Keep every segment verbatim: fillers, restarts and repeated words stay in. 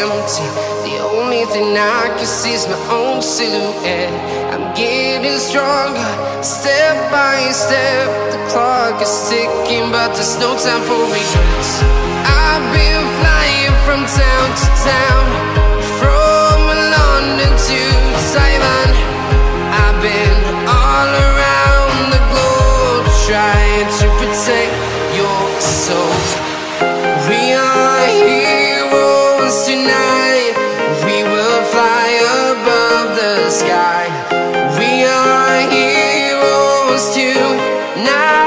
empty. The only thing I can see is my own silhouette. I'm getting stronger, step by step. The clock is ticking, but there's no time for regrets. I've been flying from town to town, from London to Taiwan. I've been all around the globe, trying to protect your soul. We are heroes tonight. We will fly above the sky. We are heroes tonight.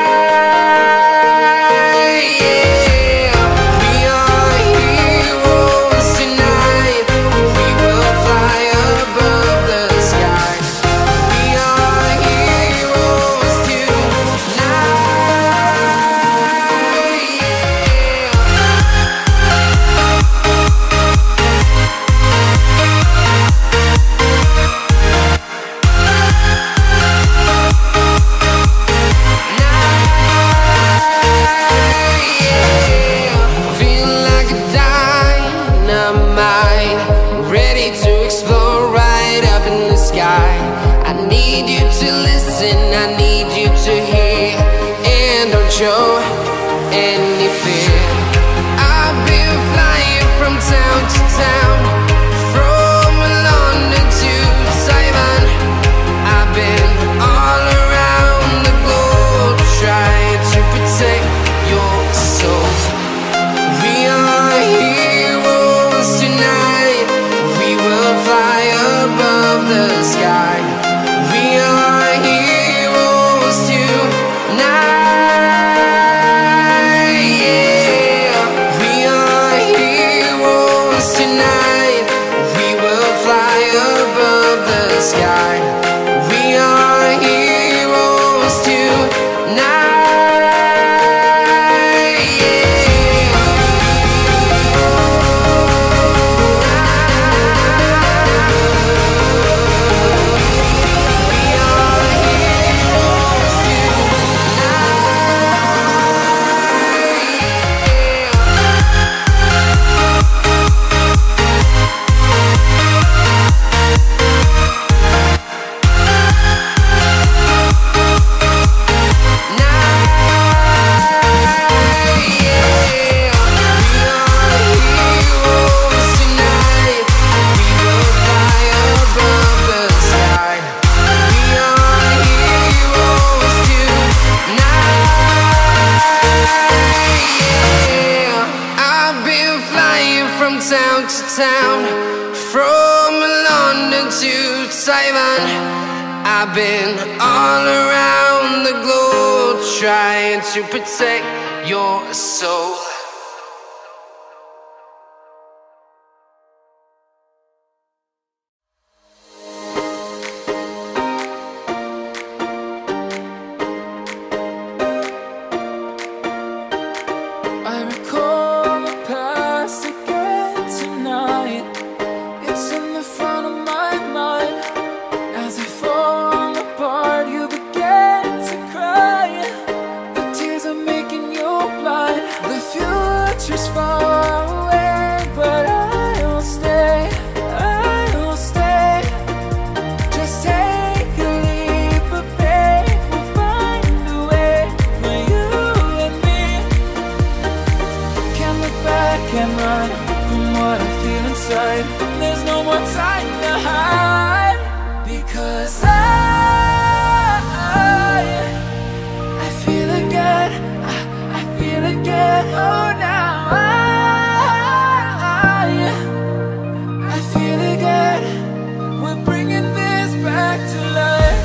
Show any fear. I've been flying from town to town, from London to Taiwan. I've been all around the globe, trying to protect your soul. We are heroes tonight. We will fly above the sky. We are heroes tonight. Sky. We are heroes tonight. Town to town, from London to Taiwan. I've been all around the globe, trying to protect your soul. There's no more time to hide, because I, I feel again, I, I feel again. Oh, now I, I feel again. We're bringing this back to life.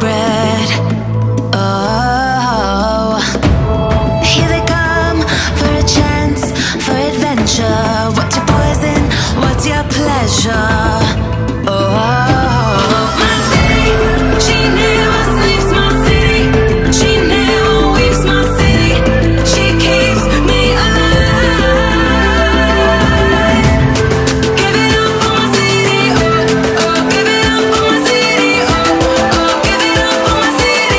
bread. Oh, here they come for a chance, for adventure. What's your poison? What's your pleasure? Give it up for my city.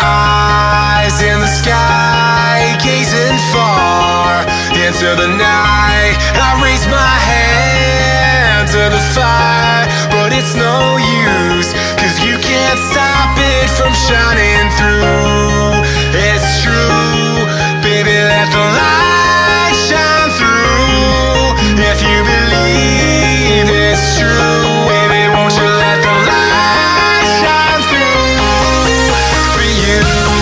Eyes in the sky, gazing far into the night. I raise my hand to the fire, but it's no use, 'cause you can't stop it from shining through. It's true, baby, let the light shine through. If you believe it's true, baby, won't you let the light shine through for you.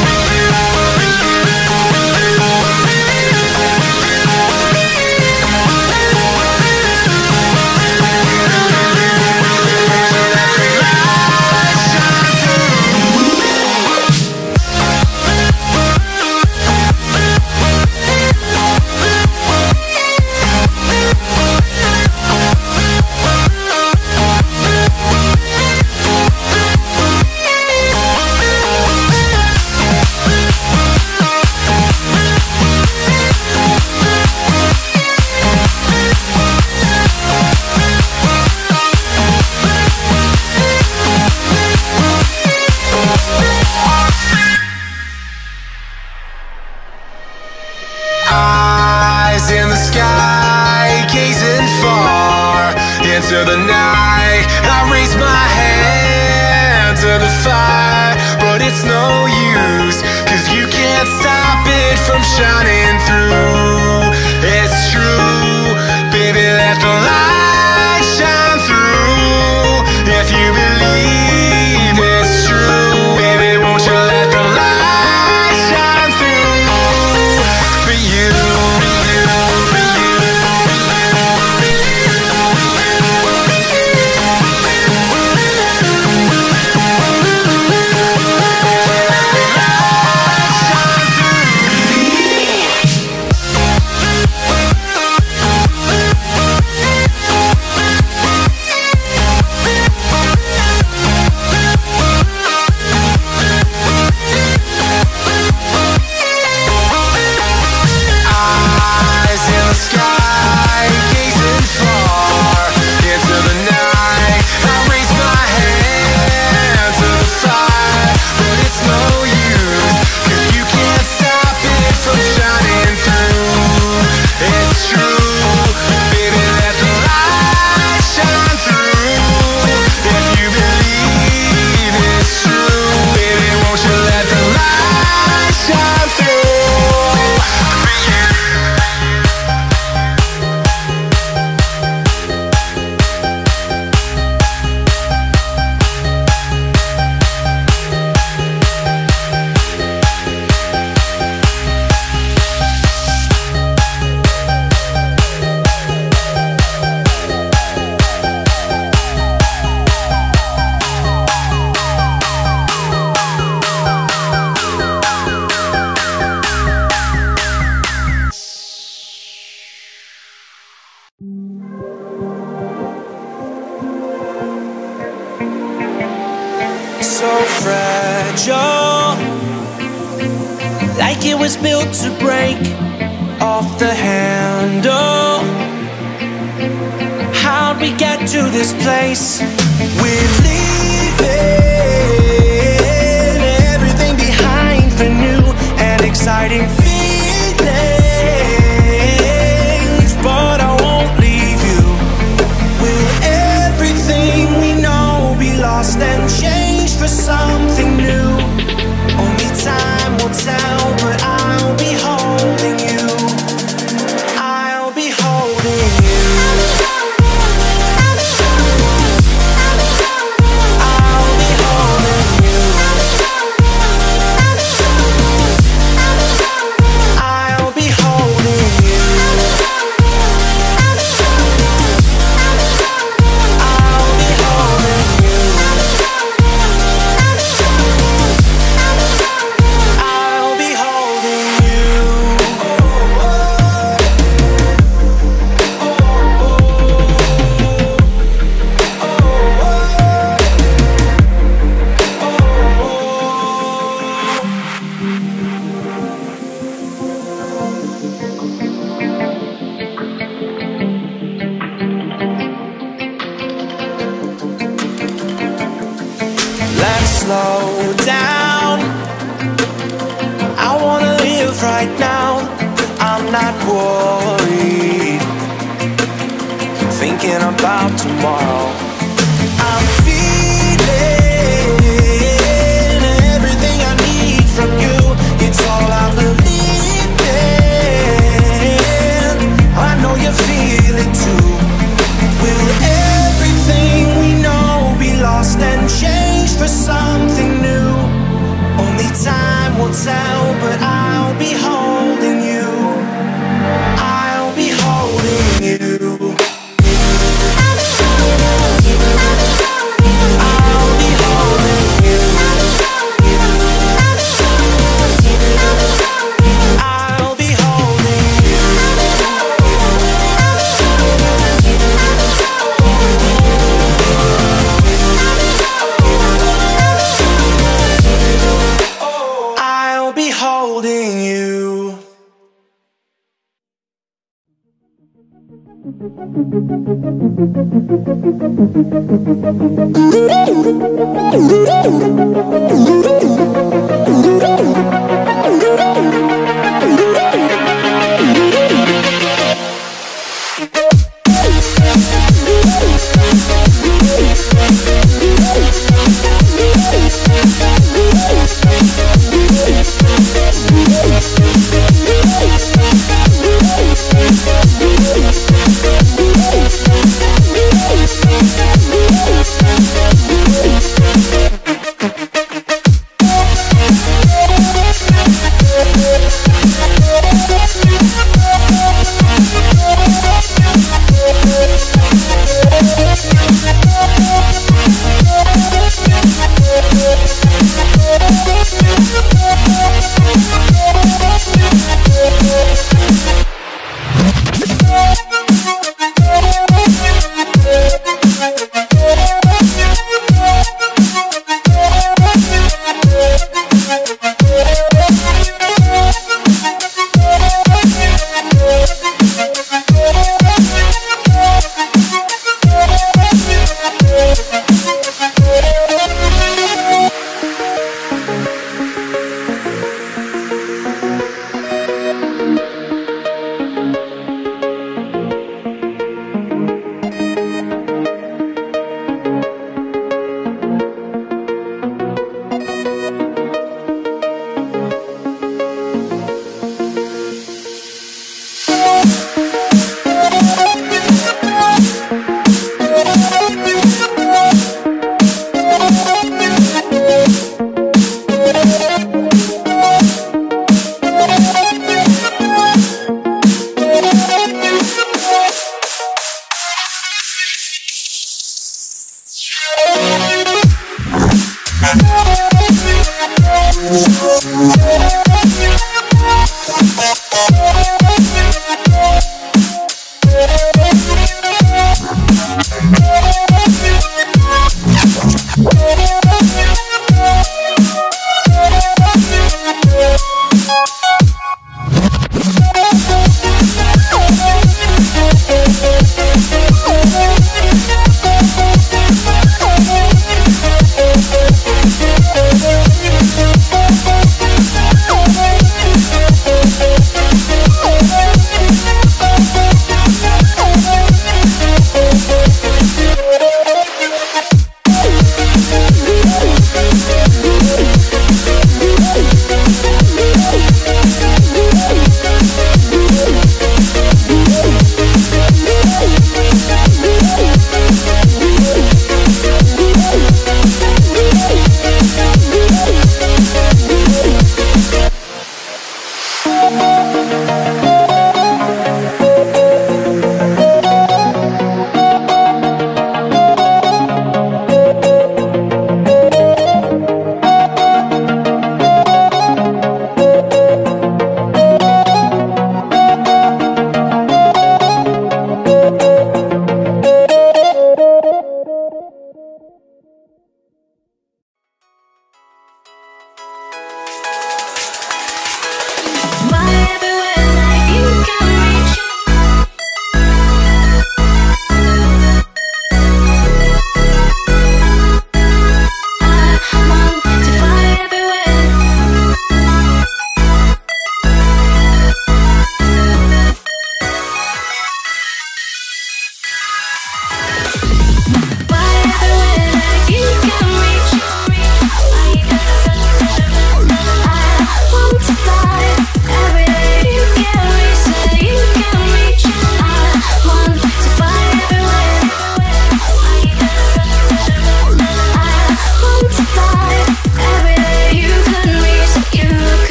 Eyes in the sky, gazing far into the night. I raise my hand to the fire, but it's no use, 'cause you can't stop it from shining through. It's true, baby, let the light shine through. If you believe it's true, baby, won't you let the light shine through for you. Eyes in the sky, gazing far into the night. I raise my hand to the fire, but it's no use, 'cause you can't stop it from shining through. It's true, baby, let the light shine through. If you believe it's true, baby, won't you let the light shine through for you. So fragile, like it was built to break off the handle. How'd we get to this place? We're leaving everything behind for new and exciting feelings, but I won't leave you. Will everything we know be lost and changed for something new? Only time will tell, but I'll be holding you. I'll be holding you. I'll be holding you. I'll be holding you. I'll be holding you. I'll be holding you. Let's slow down right now, I'm not worried, thinking about tomorrow. I'm feeling everything I need from you. It's all I believe in. I know you feel it too. Will everything we know be lost and changed for something new? Only time will tell, but I'll be holding you. I'll be holding you. I'll be holding you. I'll be holding you. I'll be holding you.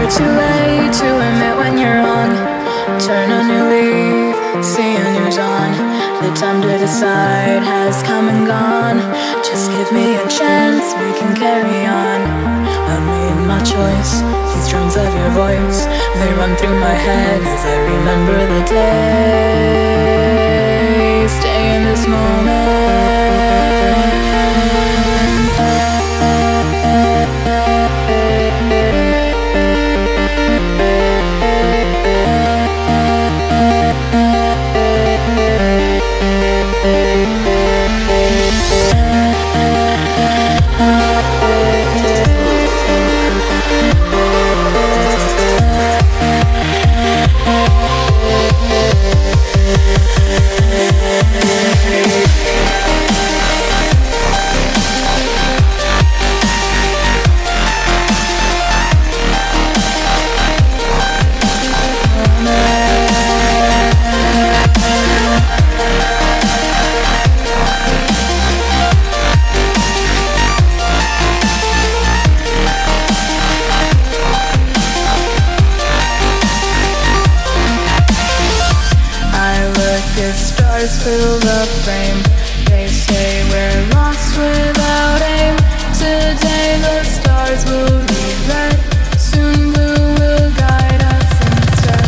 never too late to admit when you're wrong. Turn a new leaf, see a new dawn. The time to decide has come and gone. Just give me a chance, we can carry on. I made my choice, these drums of your voice, they run through my head as I remember the day. Stay in this moment. Fill the frame. They say we're lost without aim. Today the stars will read red. Soon blue will guide us instead.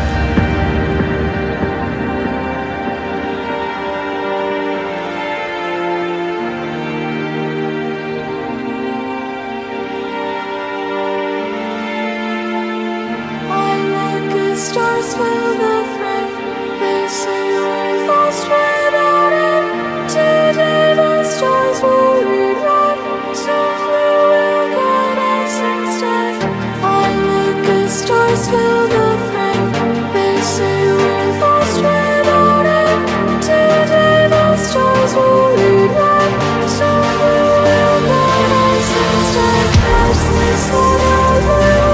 I look at stars fill the frame. They say we're lost without aim. Today the stars will read red. Soon blue will guide us instead. I look at stars fill the frame. They say we're lost without aim. Today the stars will read red. Soon blue will guide us instead. Catch this one out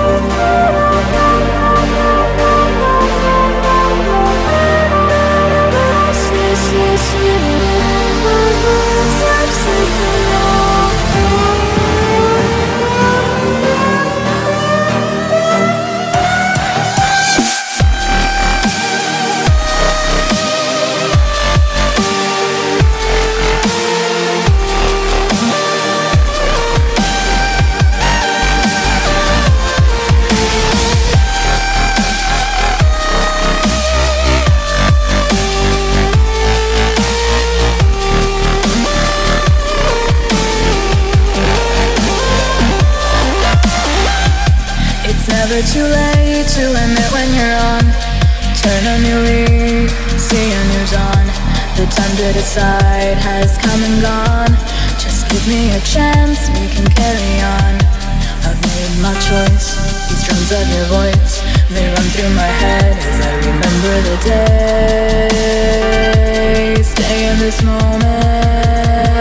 never too late to admit when you're on. Turn a new leaf, see a new dawn. The time to decide has come and gone. Just give me a chance, we can carry on. I've made my choice, these drums of your voice, they run through my head as I remember the day. Stay in this moment.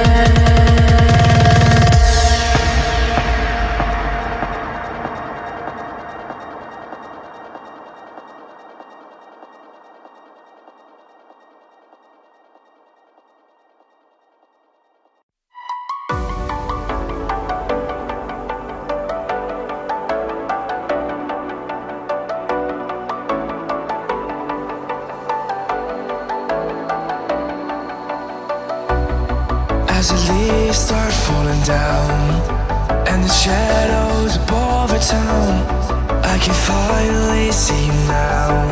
As the leaves start falling down and the shadows above the town, I can finally see you now.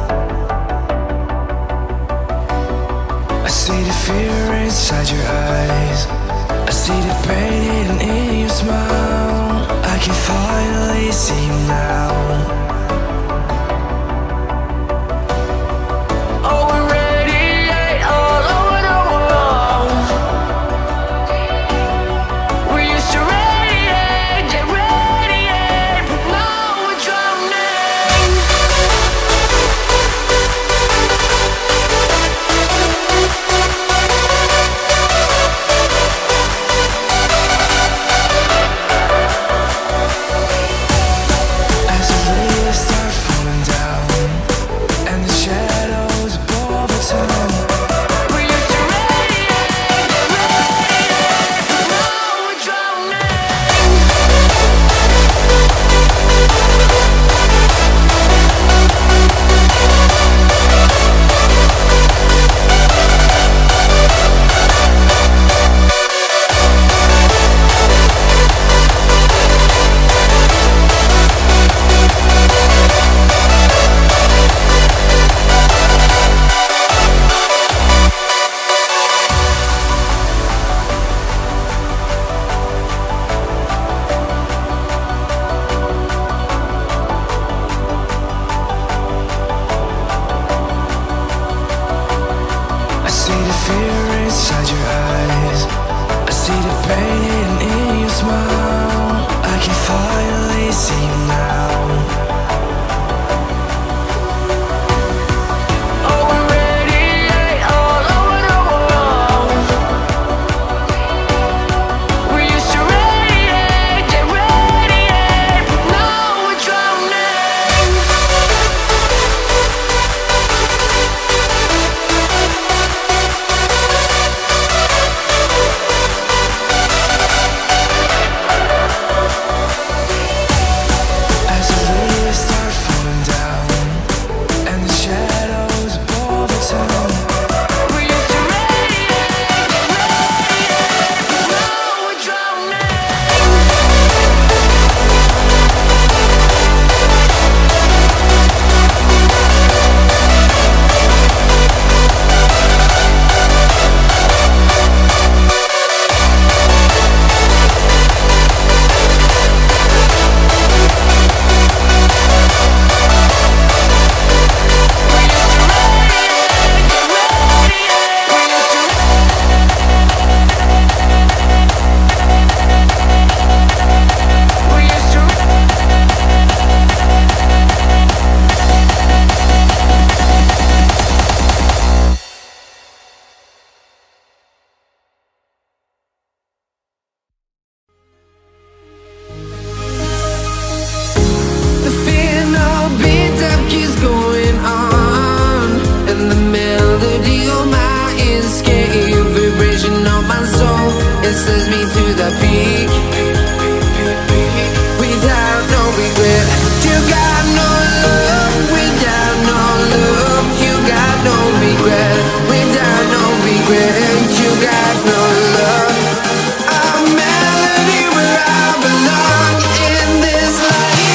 I see the fear inside your eyes, I see the pain hidden in your smile. I can finally see you now. As the sends me to the peak. Without no regret, you got no love. Without no love, you got no regret. Without no regret, you got no love. A melody where I belong in this life.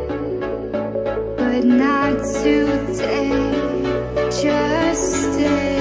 but not today. Just stay.